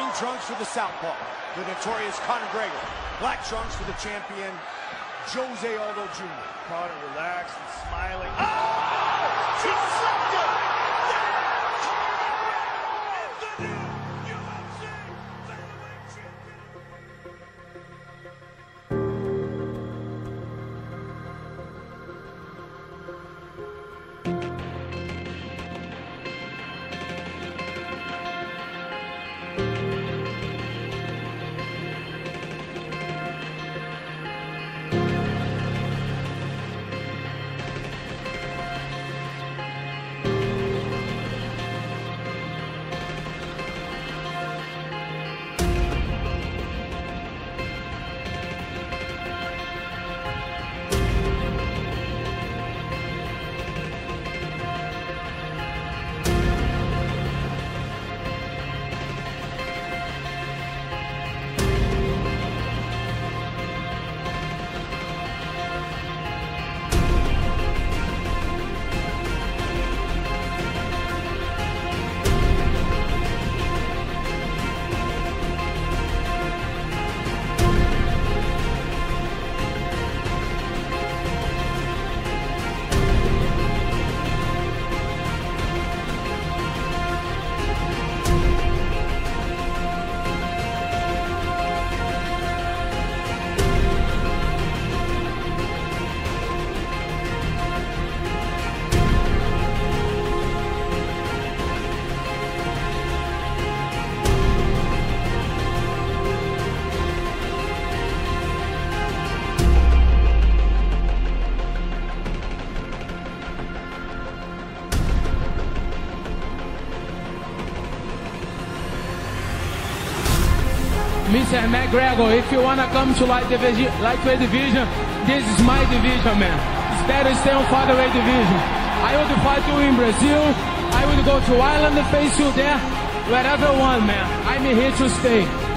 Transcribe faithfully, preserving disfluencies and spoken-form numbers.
Blue trunks for the southpaw, the notorious Conor McGregor. Black trunks for the champion, Jose Aldo Junior Conor relaxed and smiling. Oh! She slipped him! Conor McGregor is the new U F C Featherweight champion! Mister McGregor, if you wanna come to light division, lightweight division, this is my division, man. It's better stay on featherweight division. I would fight you in Brazil. I would go to Ireland and face you there, wherever I want, man. I'm here to stay.